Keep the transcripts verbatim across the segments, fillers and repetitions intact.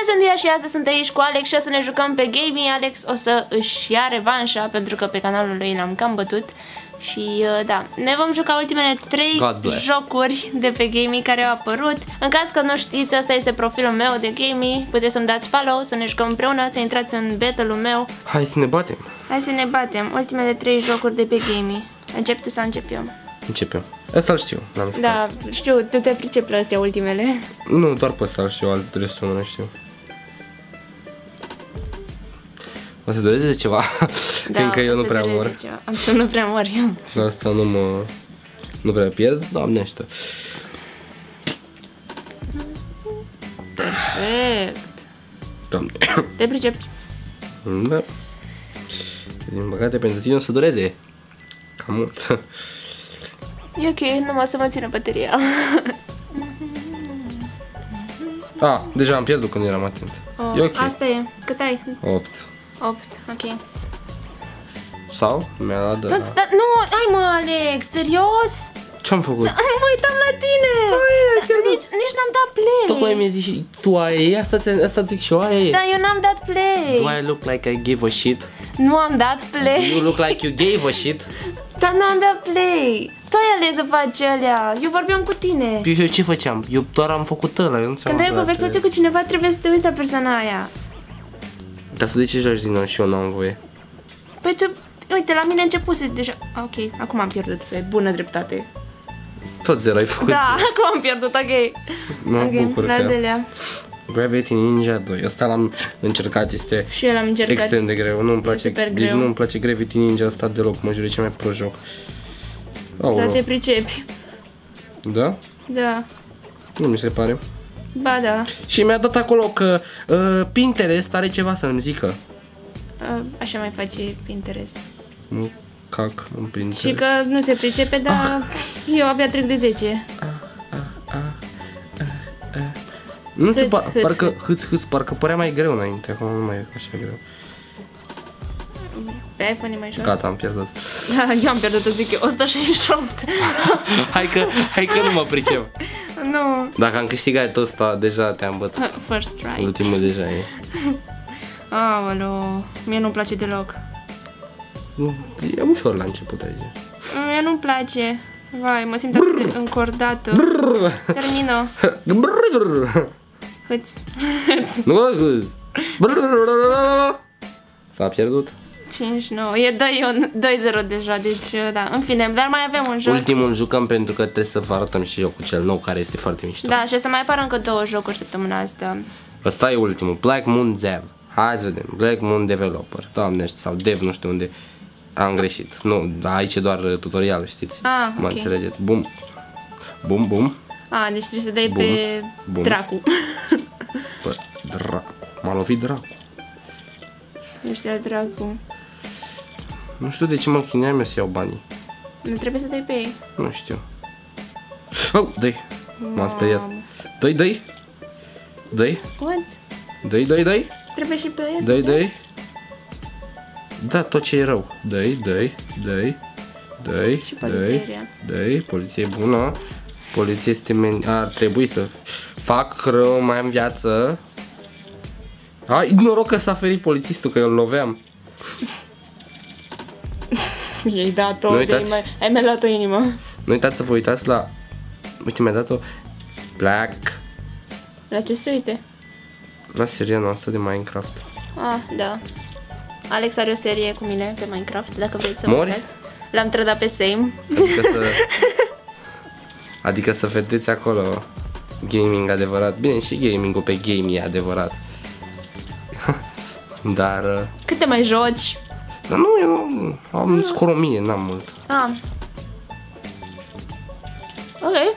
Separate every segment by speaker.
Speaker 1: sunt Dia și astăzi sunt aici cu Alex și o să ne jucăm pe gaming. Alex o să își ia revanșa pentru că pe canalul lui l-am cam bătut. Și da, ne vom juca ultimele trei jocuri de pe gaming care au apărut. În caz că nu știți, ăsta este profilul meu de gaming. Puteți să-mi dați follow, să ne jucăm împreună, să intrați în battle-ul meu.
Speaker 2: Hai să ne batem.
Speaker 1: Hai să ne batem, ultimele trei jocuri de pe gaming. Începi tu sau încep eu?
Speaker 2: Încep eu. Asta îl știu, n-am jucat.
Speaker 1: Da, știu, tu te pricepi la astea ultimele.
Speaker 2: Nu, doar pe ăsta îl știu, alt restul nu știu. O să dureze ceva,
Speaker 1: Da,
Speaker 2: fiindcă eu nu prea mor.
Speaker 1: Ceva. Tu nu prea mor eu.
Speaker 2: Și asta nu mă... nu prea pierd, Doamne ajută.
Speaker 1: Perfect.
Speaker 2: Doamne.
Speaker 1: Te pricepi?
Speaker 2: Da. Din păcate pentru tine o să dureze cam mult.
Speaker 1: E ok, numai să mă țină bateria.
Speaker 2: Ah, deja am pierdut când eram atent.
Speaker 1: Oh,
Speaker 2: e ok.
Speaker 1: Asta e. Cât ai?
Speaker 2: opt.
Speaker 1: opt, ok.
Speaker 2: Sau? Mi-a dat de
Speaker 1: da,
Speaker 2: la...
Speaker 1: da, nu, hai mă, Alex, serios?
Speaker 2: Ce-am făcut?
Speaker 1: Da, mă uitam la tine! Da, nici nici n-am dat play.
Speaker 2: Tocmai mi-ai zis și tu aia e, asta, asta zic și eu, aia e.
Speaker 1: Da, eu n-am dat play.
Speaker 2: Do I look like I gave a shit?
Speaker 1: Nu am dat play.
Speaker 2: You look like you gave a shit?
Speaker 1: Dar nu am dat play. Tu ai ales să faci alea. Eu vorbeam cu tine.
Speaker 2: Eu, eu ce făceam? Eu doar am făcut ăla, eu nu ți-am.
Speaker 1: Când ai o conversație cu cineva, trebuie să te uiți la persoana aia.
Speaker 2: Dar tu de ce joci din nou și eu n-am voie?
Speaker 1: Păi tu, uite, la mine începuse deja. Ok, acum am pierdut pe bună dreptate.
Speaker 2: Tot zero ai făcut.
Speaker 1: Da, acum am pierdut, ok.
Speaker 2: Mă
Speaker 1: Ok,
Speaker 2: bucur
Speaker 1: la
Speaker 2: că...
Speaker 1: al doilea.
Speaker 2: Gravity Ninja doi, ăsta l-am încercat, este
Speaker 1: Și eu l-am încercat.
Speaker 2: extrem de greu, nu-mi place,
Speaker 1: super
Speaker 2: deci
Speaker 1: greu.
Speaker 2: nu-mi place Gravity Ninja ăsta deloc, mă jur, e cel mai pro joc.
Speaker 1: Da, te pricepi.
Speaker 2: Da?
Speaker 1: Da.
Speaker 2: Nu mi se pare.
Speaker 1: Ba da.
Speaker 2: Și mi-a dat acolo că uh, Pinterest are ceva să-mi zică.
Speaker 1: A, așa mai face Pinterest.
Speaker 2: Nu cac în Pinterest.
Speaker 1: Și că nu se pricepe, dar ah. eu abia trec de zece.
Speaker 2: Ah, ah, ah, ah, ah. Nu știu, par, hâț, parcă hâț, hâț, parcă părea mai greu înainte, acum nu mai e așa greu.
Speaker 1: Pe iPhone e mai ușor?
Speaker 2: Gata, am pierdut.
Speaker 1: Da, eu am pierdut, zic eu, o sută șaizeci și opt.
Speaker 2: hai, că, hai că nu mă pricep.
Speaker 1: Nu.
Speaker 2: Dacă am câștigat tot ăsta, deja te-am bătut.
Speaker 1: First try.
Speaker 2: Ultimul deja e.
Speaker 1: Aoleu, mie nu-mi place deloc.
Speaker 2: E ușor la început aici.
Speaker 1: Mie nu-mi place. Vai, mă simt atât de încordată. Brrr. Termină. Hâț.
Speaker 2: Nu hâț. S-a pierdut.
Speaker 1: cinci nouă. E doi zero deja, deci da. În fine, dar mai avem un joc.
Speaker 2: Ultimul jucăm pentru că trebuie să vă arătăm și jocul cel nou care este foarte mișto.
Speaker 1: Da, și o să mai apară încă două jocuri săptămâna asta.
Speaker 2: Ăsta e ultimul, Black Moon Dev. Hai să vedem, Black Moon Developer. Doamne, sau Dev, nu știu unde. Am greșit. Nu, aici e doar tutorial, știți?
Speaker 1: Ah,
Speaker 2: mă
Speaker 1: ok.
Speaker 2: înțelegeți. Bum. Bum, bum.
Speaker 1: Ah, deci trebuie să dai
Speaker 2: Bum.
Speaker 1: pe
Speaker 2: Bum.
Speaker 1: dracu.
Speaker 2: Bă, dracu. M-a lovit dracu.
Speaker 1: Ăștia dracu.
Speaker 2: Nu știu de ce mă chineam eu să iau banii.
Speaker 1: Nu trebuie să dai pe ei.
Speaker 2: Nu știu. Oh, dă-i. M-am speriat. Dă-i, dă-i. Dă-i.
Speaker 1: What?
Speaker 2: Dă-i, dă-i, dă-i.
Speaker 1: Trebuie și pe ei.
Speaker 2: Dă-i, dă-i. Da, tot ce e rău. Dă-i, dă-i, dă-i. Dă-i,
Speaker 1: Și poliția.
Speaker 2: dă-i, poliție e bună. Poliție este men... Ar trebui să fac rău mai în viață. Hai, noroc că s-a ferit polițistul, că eu îl loveam.
Speaker 1: I-ai dat-o, ai mai luat o inimă.
Speaker 2: Nu uitați să vă uitați la... Uite, mi-a dat-o Black.
Speaker 1: La ce se uite?
Speaker 2: La seria noastră de Minecraft.
Speaker 1: Ah, da. Alex are o serie cu mine pe Minecraft, dacă vreți să
Speaker 2: Mori?
Speaker 1: mă uitați. L-am trădat pe Same.
Speaker 2: Adică să... adică să vedeți acolo gaming adevărat. Bine, și gaming-ul pe game e adevărat. Dar...
Speaker 1: Cât te mai joci?
Speaker 2: Dar nu, eu am scor o mie, n-am mult.
Speaker 1: Ah. Ok.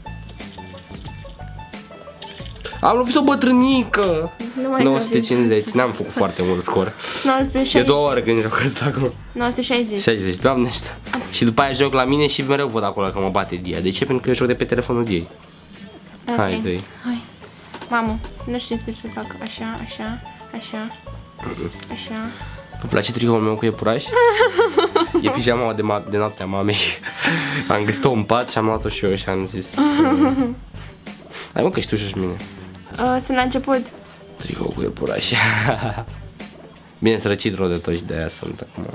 Speaker 2: Am lovit o bătrânică!
Speaker 1: Nu
Speaker 2: nouă sute cincizeci, n-am făcut foarte mult scor.
Speaker 1: nouă sute șaizeci.
Speaker 2: E două ore când joc ăsta acolo.
Speaker 1: nouă sute șaizeci.
Speaker 2: șaizeci, doamne ăștia. Și după aia joc la mine și mereu văd acolo că mă bate Dia. De ce? Pentru că eu joc de pe telefonul Diei.
Speaker 1: Okay.
Speaker 2: Hai, dă-i.
Speaker 1: Hai. Mamă, nu știu ce trebuie să fac. Așa, așa, așa, așa.
Speaker 2: Vă place tricoul meu cu iepuraș? E pijama de, de noaptea mamei. Am găsit-o în pat și am luat-o și eu și am zis că... Hai mă că știu și mine.
Speaker 1: Uh, sunt la început.
Speaker 2: Tricou cu iepuraș. Bine, sărăcit rău de tot și de aia sunt acum.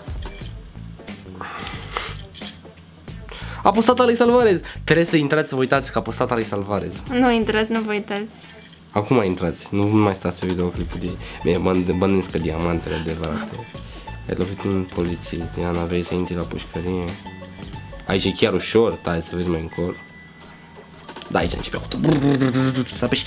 Speaker 2: A postat Alex Alvarez. Trebuie să intrați să vă uitați că a postat Alex Alvarez.
Speaker 1: Nu intrați, nu vă uitați.
Speaker 2: Acum intrați, nu mai stați pe videoclipul de... Bine, bănuiesc că diamantele adevărate. Ai lovit un polițist, Diana, vrei să intri la pușcărie? Aici e chiar ușor, stai să vezi mai încolo. Da, aici începe auto. Să apeși.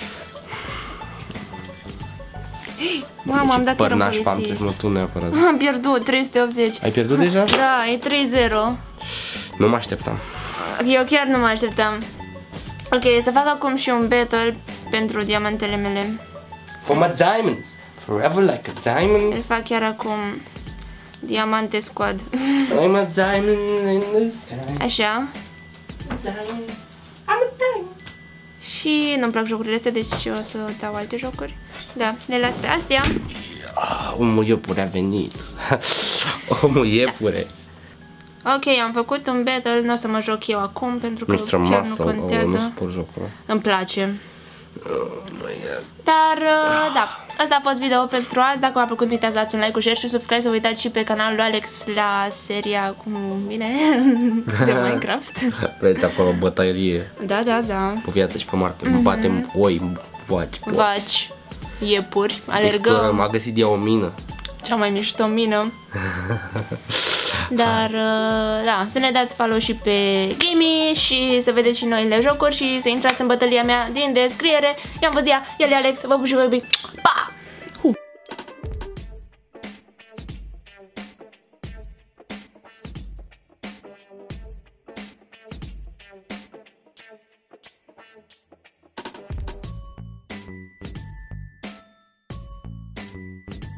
Speaker 1: Mamă, am dat iar în polițist.
Speaker 2: Am tu neapărat.
Speaker 1: Am pierdut, trei sute optzeci.
Speaker 2: Ai pierdut deja?
Speaker 1: Da, e trei zero.
Speaker 2: Nu mă așteptam.
Speaker 1: Eu chiar nu mă așteptam. Ok, să fac acum și un battle pentru diamantele mele.
Speaker 2: For my diamonds, forever like a diamond.
Speaker 1: Îl fac chiar acum. Diamante squad.
Speaker 2: I'm a diamond in the sky.
Speaker 1: Așa.
Speaker 2: Diamond. I'm a diamond.
Speaker 1: Și nu-mi plac jocurile astea, deci o să dau alte jocuri. Da, le las pe astea.
Speaker 2: Ah, omul iepure a venit. Omul iepure.
Speaker 1: Ok, am făcut un battle, nu o să mă joc eu acum pentru că
Speaker 2: mister
Speaker 1: chiar
Speaker 2: Muscle,
Speaker 1: nu contează.
Speaker 2: Oh, nu suport jocul.
Speaker 1: Îmi place.
Speaker 2: Oh my God.
Speaker 1: Dar, uh, da, asta a fost video pentru azi. Dacă v-a plăcut, uitați, dați un like, un share și subscribe, să vă uitați și pe canalul lui Alex la seria, cum bine, de Minecraft.
Speaker 2: Vreți acolo bătălie?
Speaker 1: Da, da, da.
Speaker 2: Pe viață și pe Marte. Mm-hmm. Batem oi, vaci, porci.
Speaker 1: Vaci, iepuri, alergăm.
Speaker 2: Explorăm, a găsit ea o mină.
Speaker 1: Cea mai mișto mină. Dar, da, să ne dați follow și pe Gamey și să vedeți și noile jocuri și să intrați în bătălia mea din descriere. I-am văzut ea, el e Alex, vă pup și vă iubim. Pa! Huh.